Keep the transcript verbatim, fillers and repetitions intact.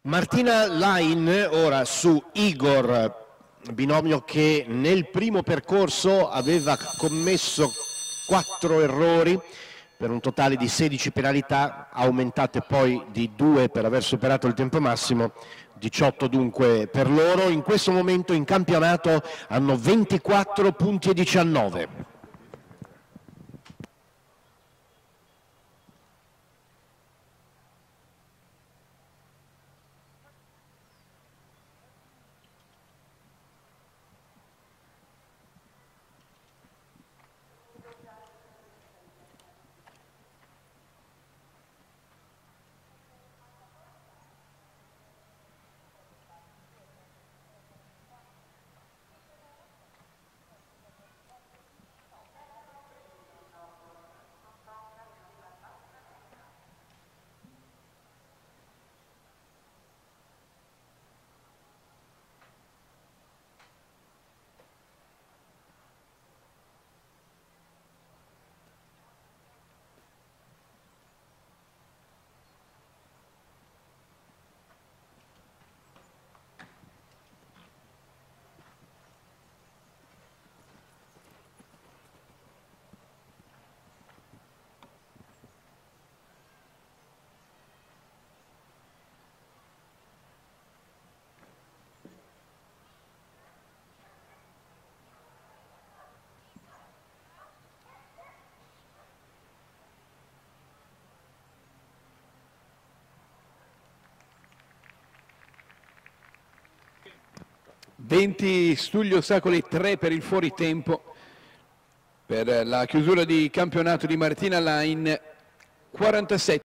Martina Lain ora su Igor, binomio che nel primo percorso aveva commesso quattro errori per un totale di sedici penalità, aumentate poi di due per aver superato il tempo massimo, diciotto dunque per loro. In questo momento in campionato hanno ventiquattro punti e diciannove. venti stugli ostacoli, tre per il fuoritempo per la chiusura di campionato di Martina Lain, quarantasette.